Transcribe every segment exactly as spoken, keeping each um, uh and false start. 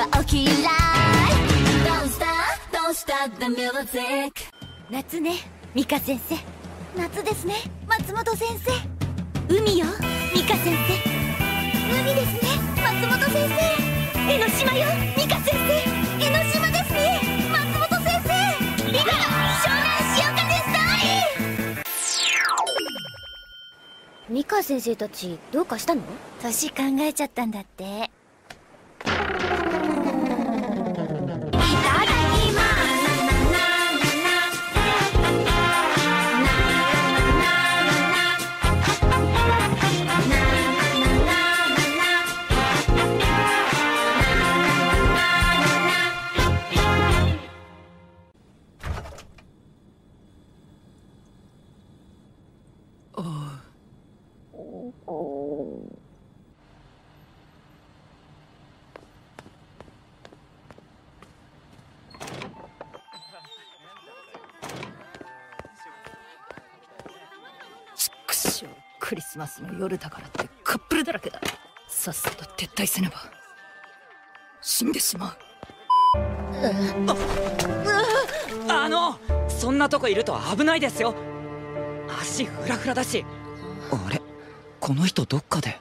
はお嫌い Don't stop, don't stop the music 夏ね、ミカ先生。夏ですね、松本先生。海よ、ミカ先生。海ですね、松本先生。江ノ島よ、ミカ先生。江ノ島ですね、松本先生。今、湘南潮風ストーリー。ミカ先生たちどうかしたの？年考えちゃったんだって。 クリスマスの夜だからってカップルだらけだ。さっさと撤退せねば死んでしまう。あ, あのそんなとこいると危ないですよ。足フラフラだし。あれ、この人どっかで。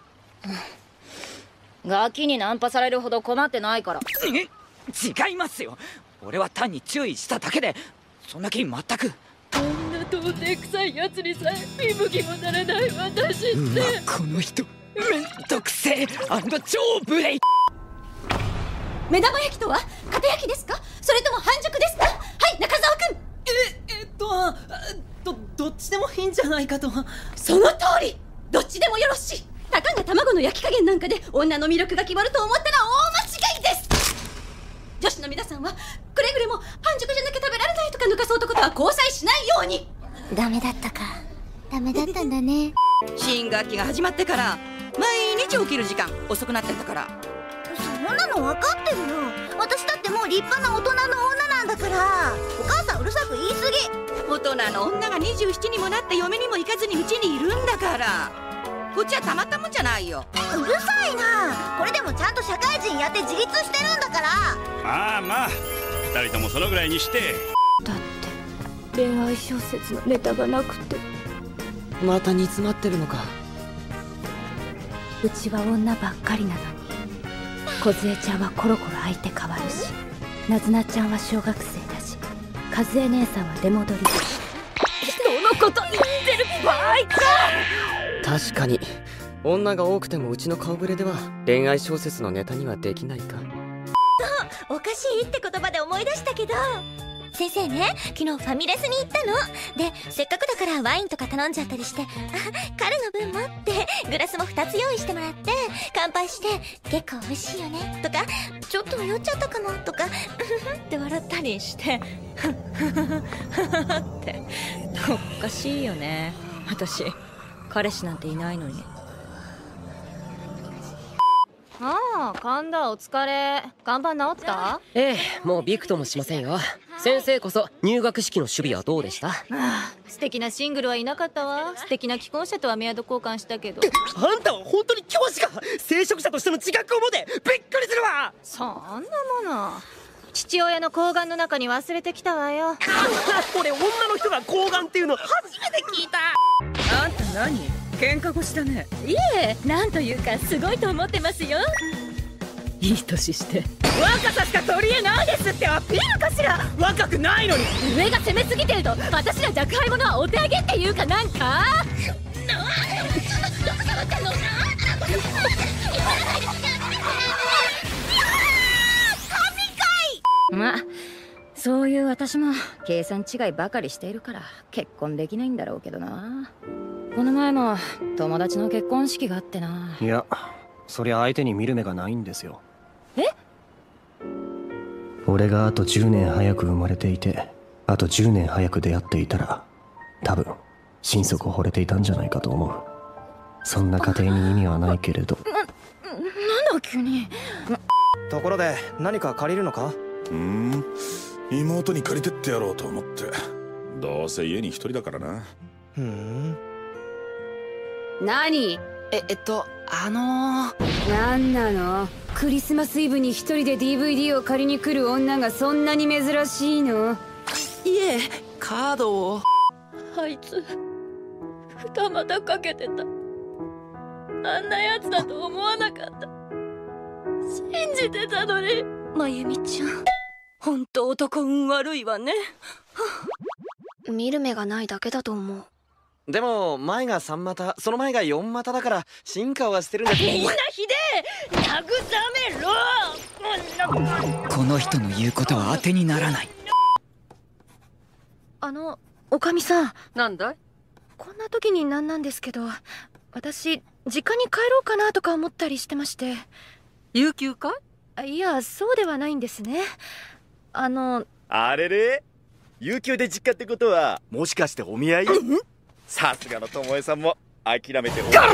ガキにナンパされるほど困ってないから。 違いますよ。俺は単に注意しただけで、そんな気全く。 こんな到底臭いやつにさえ見向きもならない私って。 うわ、この人めんどくせえアンド超無礼。 目玉焼きとは片焼きですか、それとも半熟ですか？はい、中澤くん。 ええっとどどっちでもいいんじゃないかと。 その通り、どっちでもよろしい。たかが卵の焼き加減なんかで女の魅力が決まると思ったら大間違いです。女子の皆さんはくれぐれも半熟じゃなきゃ食べられないとか抜かす男とは交際しないように。ダメだったか。ダメだったんだね。 新学期が始まってから毎日起きる時間遅くなってんだから。 そんなの分かってるよ。私だってもう立派な大人の女なんだから。お母さんうるさく言い過ぎ。 大人の女がにじゅうななにもなって嫁にも行かずにうちにいるんだから。こっちはたまったもんじゃないよ。 うるさいな。これでもちゃんと社会人やって自立してるんだから。 まあまあ、二人ともそのぐらいにして。 だって恋愛小説のネタがなくて。 また煮詰まってるのか。 うちは女ばっかりなのに、梢ちゃんはコロコロ相手変わるし、なずなちゃんは小学生だし、和江姉さんは出戻りだし。人のこと言ってる場合か。 確かに女が多くてもうちの顔ぶれでは恋愛小説のネタにはできないか。 おかしいって言葉で思い出したけど、先生ね、昨日ファミレスに行ったので、せっかくだからワインとか頼んじゃったりして、あ、彼の分もってグラスもふたつ用意してもらって、乾杯して結構美味しいよねとか、ちょっと酔っちゃったかもとかって笑ったりしてっておかしいよね。私彼氏なんていないのに。ああ、神田お疲れ。看板直った？ ええ、もうびくともしませんよ。先生こそ入学式の守備はどうでした？ああ、素敵なシングルはいなかったわ。素敵な既婚者とはメアド交換したけど。 あんたは本当に教師か？聖職者としての自覚を持て。びっくりするわ。 そんなもの父親の睾丸の中に忘れてきたわよ。 俺女の人が睾丸っていうの初めて聞いた。 あんた何？喧嘩腰だね。 いえ、なんというかすごいと思ってますよ。いい年して若さしか取り柄ないですってアピールかしら。 若くないのに。 上が攻めすぎてると私ら若輩者はお手上げっていうかなんか。なあ、どこ触ったの？まあそういう私も計算違いばかりしているから結婚できないんだろうけどな。この前も友達の結婚式があってな。 いや、そりゃ相手に見る目がないんですよ。 え？ 俺があとじゅうねん早く生まれていて、あとじゅうねん早く出会っていたら多分心底惚れていたんじゃないかと思う。そんな家庭に意味はないけれど。 な、なんだ急に。 ところで何か借りるのか？ うーん、妹に借りてってやろうと思って。どうせ家に一人だからな。 ふん。 何？ ええっとあのー、 なんなの？クリスマスイブに一人で ディーブイディー を借りに来る女がそんなに珍しいの？ いえ、カードを。 あいつ二股かけてた。あんなやつだと思わなかった。信じてたのに。 まゆみちゃん、ほんと男運悪いわね。 見る目がないだけだと思う。 でも前がさん股、その前がよん股だから進化はしてるんだけど。 みんなひでえ、慰めろ。 この人の言うことは当てにならない。 あのおかみさん、 なんだい？ こんな時になんなんですけど、私実家に帰ろうかなとか思ったりしてまして。 有給かい？いや、そうではないんですね。あのあれれ、有給で実家ってことはもしかしてお見合い？さすがのともえさんも諦めてお見合い。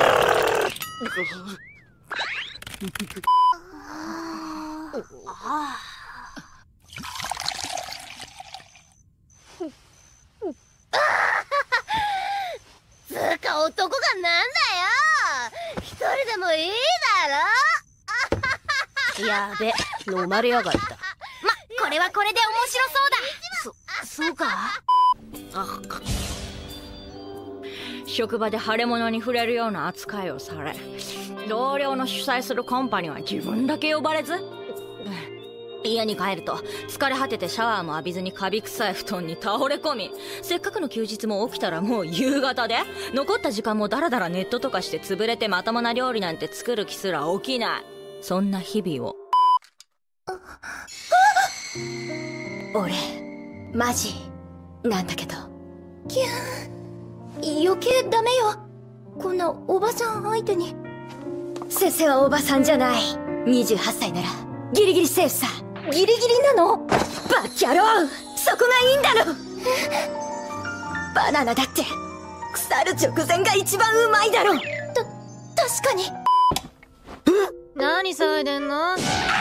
つうか男がなんだよ、一人でもいいだろ。 やべ、飲まれやがった。 ま、これはこれで面白そうだ。 そ、そうか？あ、職場で腫れ物に触れるような扱いをされ、同僚の主催するコンパには自分だけ呼ばれず、家に帰ると疲れ果ててシャワーも浴びずにカビ臭い布団に倒れ込み、せっかくの休日も起きたらもう夕方で、残った時間もダラダラネットとかして潰れてまともな料理なんて作る気すら起きない。そんな日々を。 俺マジなんだけど。キューン、余計ダメよ、こんなおばさん相手に。先生はおばさんじゃない。にじゅうはっさいならギリギリセーフさ。ギリギリなの？バッキャロー、そこがいいんだろ。バナナだって腐る直前が一番うまいだろ。た、確かに。 何騒いでんの？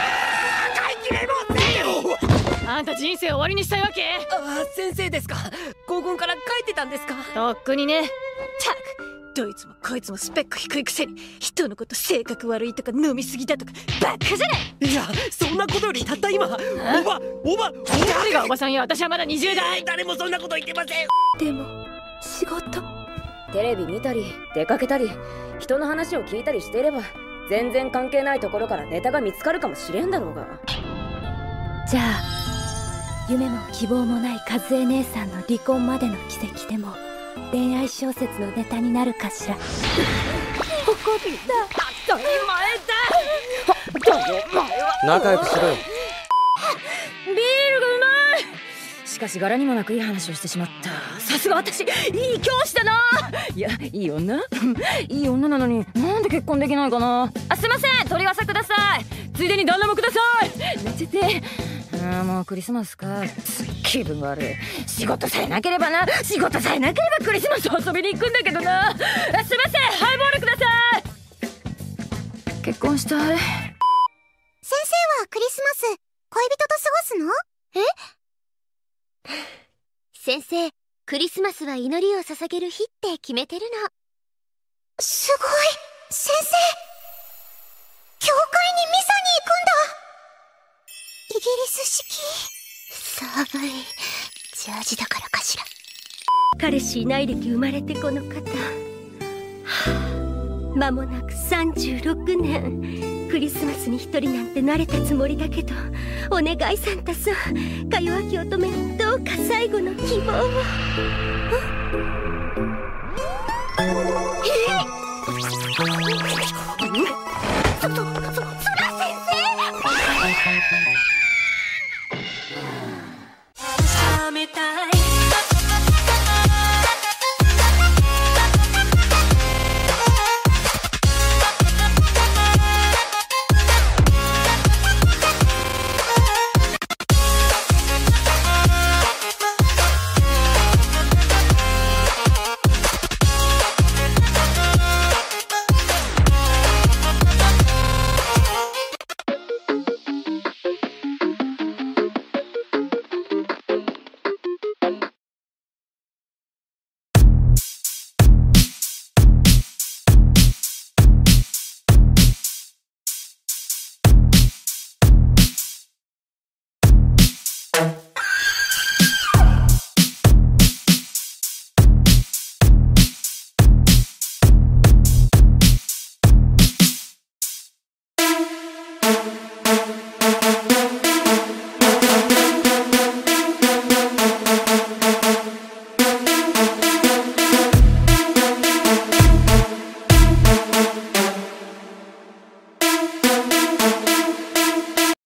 あんた人生終わりにしたいわけ？ あ、先生ですか。合コンから帰ってたんですか？ とっくにね。 たく、どいつもこいつもスペック低いくせに人のこと性格悪いとか飲みすぎだとかバカじゃない。 いや、そんなことよりたった今、おばおば誰がおばさんや。私はまだにじゅうだい。 誰もそんなこと言ってません。 でも仕事、 テレビ見たり出かけたり人の話を聞いたりしていれば、全然関係ないところからネタが見つかるかもしれんだろうが。 じゃあ夢も希望もない和江姉さんの離婚までの奇跡でも恋愛小説のネタになるかしら。怒った。 当たり前だ。当たり前は仲良くしろよ。 ビールがうまい。しかし柄にもなくいい話をしてしまった。さすが私、いい教師だな。いや、いい女いい女なのになんで結婚できないかな。あ、すいません、取り傘ください。ついでに旦那もください。めっちゃってあ、もうクリスマスか。気分悪い。仕事さえなければな。仕事さえなければクリスマス遊びに行くんだけどな。あ、すいません、ハイボールください。結婚したい。 先生はクリスマス恋人と過ごすの？え？先生、クリスマスは祈りを捧げる日って決めてるの。すごい、先生、教会にミサに行くんだ。イギリス式。寒い。ジャージだからかしら。彼氏いない歴生まれてこの方、はあ、間もなくさんじゅうろくねん。クリスマスに一人なんて慣れたつもりだけど、お願いサンタさん、か弱き乙女にどうか最後の希望を。そ、そ、そ、そら先生。冷めたい